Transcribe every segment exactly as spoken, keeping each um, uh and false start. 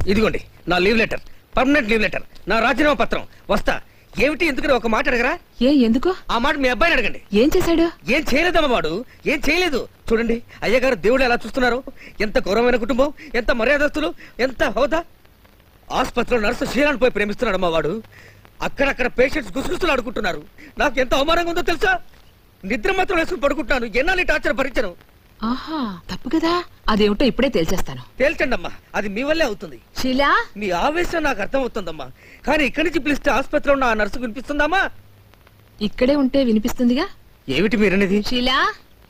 ఇదిగోండి నా leave letter, permanent leave letter, నా రాజీనామా పత్రం. వస్తా. ఏమిటి ఎందుకని ఒక మాట అడగరా? ఏ ఎందుకు? ఆ మాట మీ అబ్బాయిని అడగండి. ఏం చేశాడు? ఏం చేయలేదమ్మా వాడు, ఏం చేయలేదు. చూడండి అయ్యగారు దేవుడు ఎలా చూస్తున్నారు. ఎంత గౌరవమైన కుటుంబం, ఎంత మర్యాదస్తులు, ఎంత హోదా. ఆసుపత్రిలో నర్సు శీలాన్ని పోయి ప్రేమిస్తున్నాడమ్మా వాడు. అక్కడక్కడ పేషెంట్స్ గుసగుసలు ఆడుకుంటున్నారు. నాకు ఎంత అవమానంగా ఉందో తెలుసా? నిద్ర మాత్రం వేసుకుని పడుకుంటున్నాను. ఎన్నాళ్ళు టార్చర్ భరించను. ఆహా, తప్పు కదా. అదేమిటో ఇప్పుడే తేల్చేస్తాను. తేల్చండి అమ్మా, అది మీ వల్లే అవుతుంది. షీలా, మీ ఆవేశం నాకు అర్థం అవుతుందమ్మా, కానీ ఇక్కడి నుంచి పిలిస్తే ఆసుపత్రిలో ఉన్న ఆ నర్సు వినిపిస్తుందమ్మా? ఇక్కడే ఉంటే వినిపిస్తుందిగా. ఏమిటి మీరనేది? షీలా,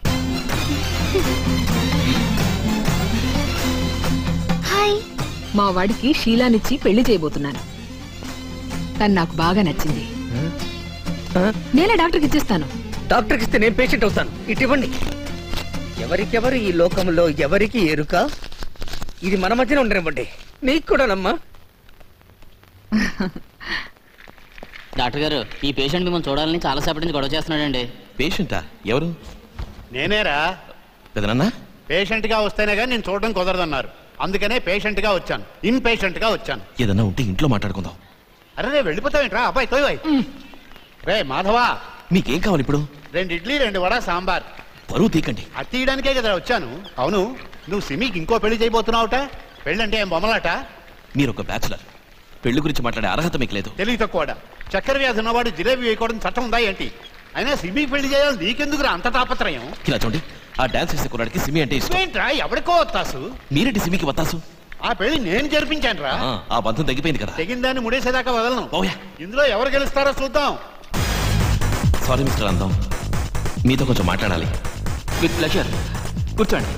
హాయ్. మా వాడికి షీలానిచ్చి పెళ్లి చేయబోతున్నాను. తను నాకు బాగా నచ్చింది. నేనే డాక్టర్కి ఇచ్చేస్తాను. డాక్టర్కి ఇస్తే నేను పేషెంట్ అవుతాను. ఇటు ఇవ్వండి. ఎవరికెవరు ఈ లోకంలో ఎవరికి ఎరుక? ఇది మన మధ్యన ఉండనివ్వండి. నీకు కూడానమ్మా. డాక్టర్ గారు, ఈ పేషెంట్ మిమ్మల్ని చూడాలని చాలా సేపటి నుంచి గొడవ చేస్తున్నాడండి. పేషెంటా? ఎవరు? నేనేరా. పెదనన్నా, పేషెంట్ గా వస్తేనే కానీ నేను చూడడం కుదరదన్నారు. అందుకనే పేషెంట్ గా వచ్చాను, ఇన్ పేషెంట్ గా వచ్చాను. ఏదన్నా ఉంటే ఇంట్లో మాట్లాడుకుందాం. అరే రే, వెళ్ళిపోతావేంట్రా అబ్బాయి? తోయ్ రే మాధవా, మీకేం కావాలి ఇప్పుడు? రెండు ఇడ్లీ, రెండు వడ, సాంబార్. పరువు తీకండి. అది తీయడానికే కదా వచ్చాను. అవును, నువ్వు సిమికి ఇంకో పెళ్లి చేయబోతున్నావుట. పెళ్ళంటే ఏం బొమ్మలాట? మీరు ఒక బ్యాచులర్, పెళ్లి గురించి మాట్లాడే అర్హత మీకు లేదు. తెలివి తక్కువ. చక్కెర వ్యాధి ఉన్నవాడు జిలేబీ వేయకూడదు చట్టం ఉందా ఏంటి? అయినా సిమికి పెళ్లి చేయాలి నీకెందుకురా అంత తాపత్రయం? ఇలా చూడండి, ఆ డాన్స్ చేసే కుర్రాడికి సిమి అంటే ఇష్టం. ఏంట్రా ఎవరికో వత్తాసు? మీరేంటి సిమికి వత్తాసు? ఆ పెళ్లి నేను జరిపించాను రా. ఆ బంధం తగ్గిపోయింది కదా. తెగిందాన్ని ముడేసేదాకా వదలను. ఇందులో ఎవరు గెలుస్తారో చూద్దాం. సారీ మిస్టర్ అందం, మీతో కొంచెం మాట్లాడాలి. విత్ ప్లెజర్, కూర్చోండి.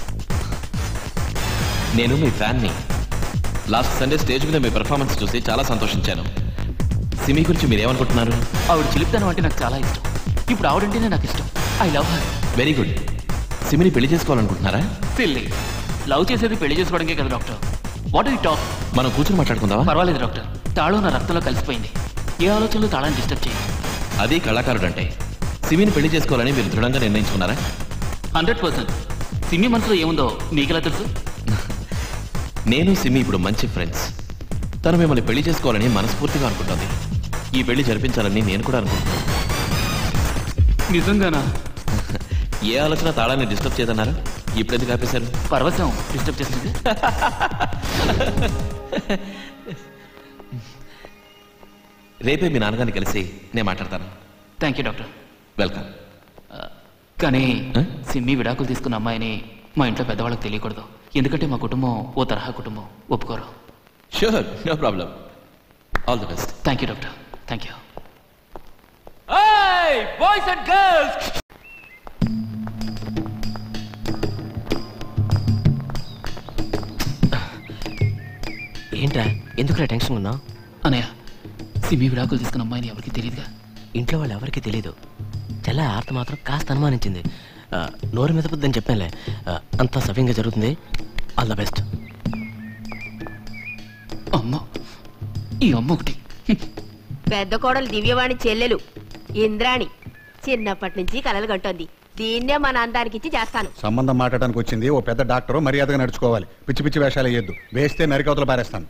నేను మీ ఫ్యాన్ని. లాస్ట్ సండే స్టేజ్ మీద మీ పెర్ఫార్మెన్స్ చూసి చాలా సంతోషించాను. సిమి గురించి మీరేమనుకుంటున్నారు? ఆవిడ చిలిపితనం అంటే నాకు చాలా ఇష్టం. ఇప్పుడు ఆవిడంటేనే నాకు ఇష్టం. I love her. Very good. సిమిని పెళ్లి చేసుకోవాలనుకుంటున్నారా? సిల్లీ, లవ్ చేసేది పెళ్లి చేసుకోవడానికే కదా doctor. What are you talk? మనం కూర్చొని మాట్లాడుకుందామా? పర్వాలేదు డాక్టర్. తాళం నా రక్తంలో కలిసిపోయింది. ఏ ఆలోచనలు తాళాన్ని డిస్టర్బ్ చేయండి. అది కళాకారుడు అంటే. సిమిని పెళ్లి చేసుకోవాలని మీరు దృఢంగా నిర్ణయించుకున్నారా? Hundred percent. సిమి మనసులో ఏముందో మీకెలా తెలుసు? నేను సిమి ఇప్పుడు మంచి ఫ్రెండ్స్. తను మిమ్మల్ని పెళ్లి చేసుకోవాలని మనస్ఫూర్తిగా అనుకుంటుంది. ఈ పెళ్లి జరిపించాలని నేను కూడా అనుకుంటున్నాను. నిజంగానా? ఏ ఆలోచన తాళాన్ని డిస్టర్బ్ చేయదన్నారు? ఇప్పుడు ఎందుకు ఆపేశారు? పరవశం డిస్టర్బ్ చేసింది. రేపే మీ నాన్నగారిని కలిసి నేను మాట్లాడతాను. Thank you doctor. వెల్కమ్. కానీ సిమ్మి విడాకులు తీసుకున్న అమ్మాయిని మా ఇంట్లో పెద్దవాళ్ళకి తెలియకూడదు. ఎందుకంటే మా కుటుంబం ఓ తరహా కుటుంబం, ఒప్పుకోరు. Sure, no problem. All the best. Thank you doctor. Thank you. Boys and girls, ఏంట్రా ఎందుకురా టెన్షన్ ఉన్నావు? అనయ్య, సిమ్మి విడాకులు తీసుకున్న అమ్మాయిని ఎవరికి తెలియదుగా. ఇంట్లో వాళ్ళు ఎవరికి తెలీదు. చెల్ల ఆర్త మాత్రం కాస్త అనుమానించింది. నోరు మీద పొద్దని చెప్పానులే. అంతా సవ్యంగా జరుగుతుంది. All the best. అమ్మ, ఈ అమ్మ ఒకటి. పెద్ద కోడలు దివ్యవాణి చెల్లెలు ఇంద్రాణి చిన్నప్పటి నుంచి కలలు కంటోంది. దీన్నే మన అందానికి ఇచ్చి చేస్తాను. సంబంధం మాట్లాడడానికి వచ్చింది ఓ పెద్ద డాక్టర్, మర్యాదగా నడుచుకోవాలి. పిచ్చి పిచ్చి వేషాలు వేయద్దు. వేస్తే నరికవతలు పారేస్తాను.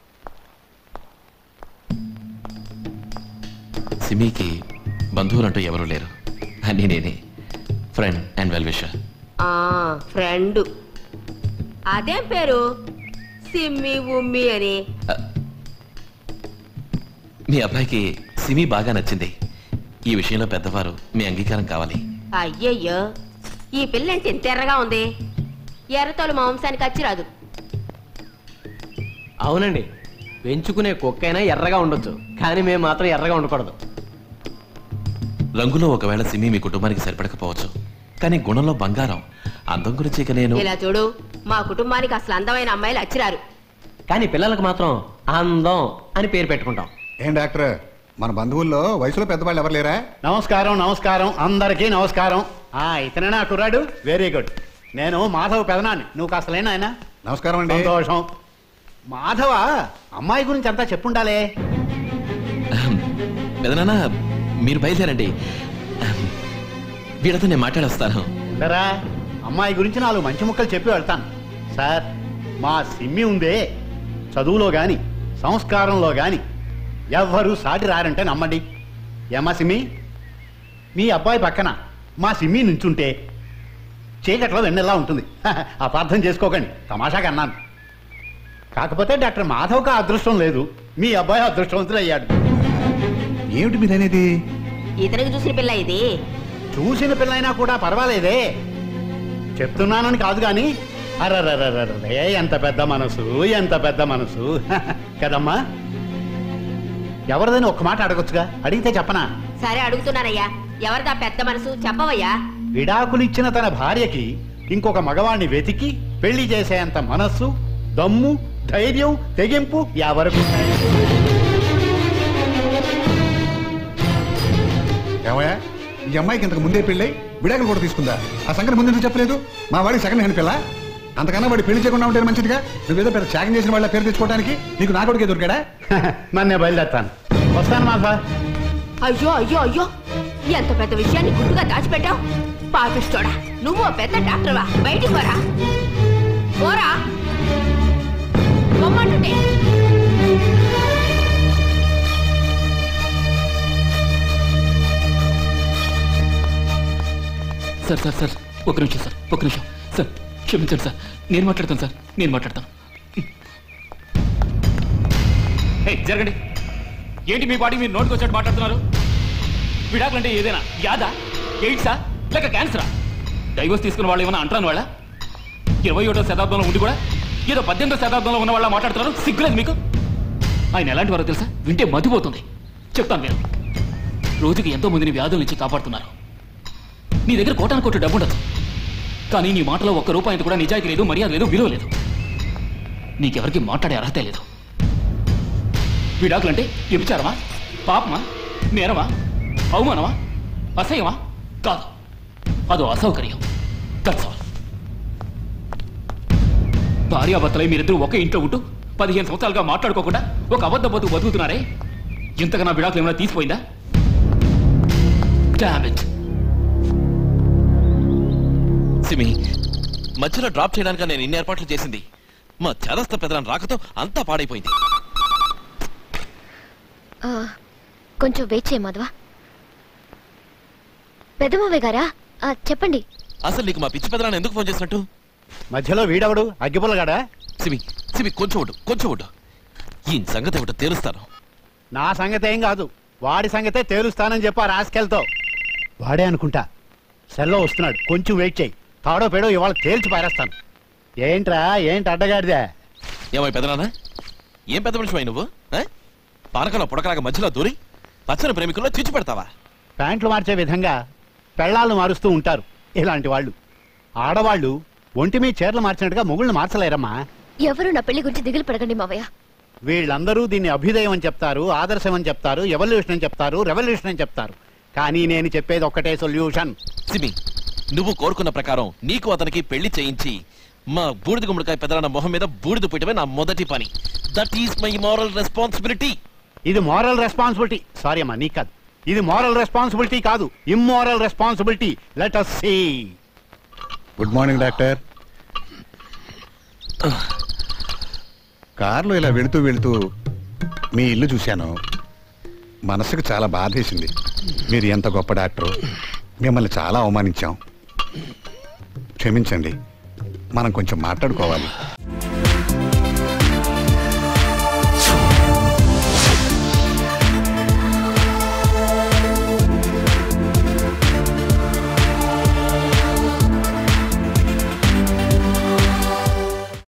సిమికి బంధువులంటూ ఎవరూ లేరు. అన్నీ నేనే. Friend and well wisher. ఆ ఫ్రెండ్. అదేం పేరు? సిమ్మి ఉమ్మి అని. మీ అబ్బాయికి సిమి బాగా నచ్చింది. ఈ విషయంలో పెద్దవారు మీ అంగీకారం కావాలి. అయ్యయ్యో, ఈ పిల్లంటే ఇంత ఎర్రగా ఉంది. ఎర్రతోలు మా వంశానికి వచ్చి రాదు. అవునండి, పెంచుకునే కుక్కైనా ఎర్రగా ఉండొచ్చు, కానీ మేము మాత్రం ఎర్రగా ఉండకూడదు. రంగులో ఒకవేళ సిమి మీ కుటుంబానికి సరిపడకపోవచ్చు, కానీ గుణంలో బంగారం. అందం గురించి ఇక నేను. ఇలా చూడు, మా కుటుంబానికి అసలు అందమైన అమ్మాయిలు వచ్చిరారు, కానీ పిల్లలకు మాత్రం అందం అని పేరు పెట్టుకుంటాం. ఏం డాక్టర్, మన బంధువుల్లో వయసులో పెద్దవాళ్ళు ఎవరు లేరా? నమస్కారం నమస్కారం, అందరికీ నమస్కారం. ఇతనే నా కుర్రాడు. Very good. నేను మాధవ్ పెదనాన్ని. నువ్వు కాస్త లేనా ఆయన? నమస్కారం అండి. సంతోషం. మాధవ, అమ్మాయి గురించి అంతా చెప్పుండాలే. పెదనాన్న, మీరు బయలుదేరండి, వీళ్ళతో నేను మాట్లాడొస్తాను. ఉండరా, అమ్మాయి గురించి నాలుగు మంచి ముక్కలు చెప్పి వెళ్తాను. సార్, మా సిమ్మి ఉందే, చదువులో గాని సంస్కారంలో గాని ఎవ్వరూ సాటి రారంటే నమ్మండి. ఏమా సిమ్మి, మీ అబ్బాయి పక్కన మా సిమ్మి నుంచుంటే చీకట్లో వెన్నెల్లా ఉంటుంది. అపార్థం చేసుకోకండి, తమాషాగా అన్నాను. కాకపోతే డాక్టర్ మాధవ్కి అదృష్టం లేదు, మీ అబ్బాయి అదృష్టవంతులు అయ్యాడు. ఏమిటి మీరు అనేది? ఇతనికి చూసిన పిల్ల ఇది. చూసిన పిల్లైనా కూడా పర్వాలేదే, చెప్తున్నానని కాదు కానీ అరరరరే ఎంత పెద్ద మనసు, ఎంత పెద్ద మనసు కదమ్మా. ఎవరిదని ఒక్క మాట అడగొచ్చుగా, అడిగితే చెప్పనా? సరే అడుగుతున్నానయ్యా, ఎవరిదా పెద్ద మనసు చెప్పవయ్యా. విడాకులిచ్చిన తన భార్యకి ఇంకొక మగవాణ్ణి వెతికి పెళ్లి చేసేంత మనస్సు, దమ్ము, ధైర్యం, తెగింపు ఎవరికి? ఏమయ్యా, ఈ అమ్మాయికి ఇంతకు ముందే పెళ్ళై విడాకులు కూడా తీసుకుందా? ఆ సంగతి ముందు ఎందుకు చెప్పలేదు? మా వాడికి సెకండ్ హ్యాండ్ పిల్ల, అంతకన్నా వాడి పెళ్లి చేయకుండా ఉంటే మంచిదిగా. నువ్వేదో పెద్ద త్యాగం చేసిన వాళ్ళ పేరు తెచ్చుకోవడానికి నీకు నా కొడుకే దొరికాడా? నన్నే బయలుదేరుతాను, వస్తాను మాధవ. అయ్యో అయ్యో అయ్యో, ఎంత పెద్ద విషయాన్ని గుట్టుగా దాచిపెట్టావు. పాపిస్తోడా, నువ్వు పెద్ద డాక్టర్వా, బయటికి పోరా. పోరా పొమ్మంటుంటే. సార్ సార్ సార్ ఒక నిమిషం సార్, ఒక నిమిషం సార్, క్షమించండి సార్, నేను మాట్లాడతాను సార్, నేను మాట్లాడతాను. జరగండి. ఏంటి మీ పార్టీ మీరు నోటికి వచ్చాడు మాట్లాడుతున్నారు? విడాకులు అంటే ఏదైనా యాదా, ఎయిడ్సా లేక క్యాన్సరా? డైవర్స్ తీసుకున్న వాళ్ళు ఏమైనా అంటాను వాళ్ళ? ఇరవై ఒకటో శతాబ్దంలో ఉండి కూడా ఏదో పద్దెనిమిదో శతాబ్దంలో ఉన్న వాళ్ళ మాట్లాడుతున్నారు. సిగ్గులేదు మీకు? ఆయన ఎలాంటి వారో తెలుసా? వింటే మతిపోతుంది. చెప్తాను నేను. రోజుకి ఎంతో మందిని వ్యాధుల నుంచి కాపాడుతున్నారు. నీ దగ్గర కోటాను కోటి డబ్బు ఉండదు, కానీ నీ మాటలో ఒక్క రూపాయి కూడా నిజాయితీ లేదు, మర్యాద లేదు, విలువ లేదు. నీకెవరికి మాట్లాడే అర్హత లేదు. విడాకులంటే వ్యభిచారమా, పాపమా, నేరమా, అవమానమా, అసహ్యమా? కాదు, అదో అసౌకర్యం. That's all. భార్యాభర్తలై మీరిద్దరూ ఒకే ఇంట్లో ఉంటూ పదిహేను సంవత్సరాలుగా మాట్లాడుకోకుండా ఒక అబద్ధ బతుకు బతుకుతున్నారే, ఇంతకన్నా విడాకులు ఏమైనా తీసిపోయిందా? Damn it. సిమి, మధ్యలో డ్రాప్ చేయడానికి నేను ఇన్ని ఏర్పాట్లు చేసింది మా చేదస్త పెదనాన్న రాకతో అంతా పాడైపోయింది. కొంచెం వెయిట్ చేయ మాధవ. పెద్దమావయ్య గారా, చెప్పండి. అసలు నీకు మా పిచ్చి పెదనాన్న ఎందుకు ఫోన్ చేసినట్టు? మధ్యలో వీడవడు, అగ్గిపుల్లగాడా? సిమి సిమి కొంచెం ఉండు, కొంచెం ఉండు. ఈ సంగతి ఒకటి తేలుస్తాను. నా సంగతి ఏం కాదు, వాడి సంగతే తేలుస్తానని చెప్పా రాసుకెళ్తో. వాడే అనుకుంటా, సెల్లో వస్తున్నాడు, కొంచెం వెయిట్ చేయి. తాడో పేడో ఇవాళ తేల్చి పారేస్తాను. ఏంట్రా, ఏంటి అడ్డగాడిదే? ఏమై పెదనాన్న, ఏం పెద్ద మనిషి నువ్వు? పానకంలో పుడకరాక మధ్యలో దూరి పచ్చని ప్రేమికుల్లో చిచ్చు పెడతావా? ప్యాంట్లు మార్చే విధంగా పెళ్ళాళ్ళు మారుస్తూ ఉంటారు ఇలాంటి వాళ్ళు. ఆడవాళ్ళు ఒంటి మీ చీరలు మార్చినట్టుగా మొగుళ్ళని మార్చలేరమ్మా. ఎవరు నా పెళ్లి గురించి దిగులు పడకండి మావయ్య. వీళ్ళందరూ దీన్ని అభ్యుదయం అని చెప్తారు, ఆదర్శం అని చెప్తారు, ఎవల్యూషన్ అని చెప్తారు, రెవల్యూషన్ అని చెప్తారు. కానీ నేను చెప్పేది ఒక్కటే సొల్యూషన్. సిమి, నువ్వు కోరుకున్న ప్రకారం నీకు అతనికి పెళ్లి చేయించి మా బూడిద గుమ్మడికాయ పెదనాన్న మొహం మీద బూడిద పెట్టడమే నా మొదటి పని. That is my moral responsibility. ఇది మోరల్ రెస్పాన్సిబిలిటీ. సారీ అమ్మా, నీకు కాదు. ఇది మోరల్ రెస్పాన్సిబిలిటీ కాదు, immoral responsibility. Let us see. Good morning doctor. కారులో ఇలా వెళుతూ వెళుతూ మీ ఇల్లు చూశాను, మనసుకు చాలా బాధేసింది. మీరు ఎంత గొప్ప డాక్టరు, మిమ్మల్ని చాలా అవమానించాం, క్షమించండి. మనం కొంచెం మాట్లాడుకోవాలి.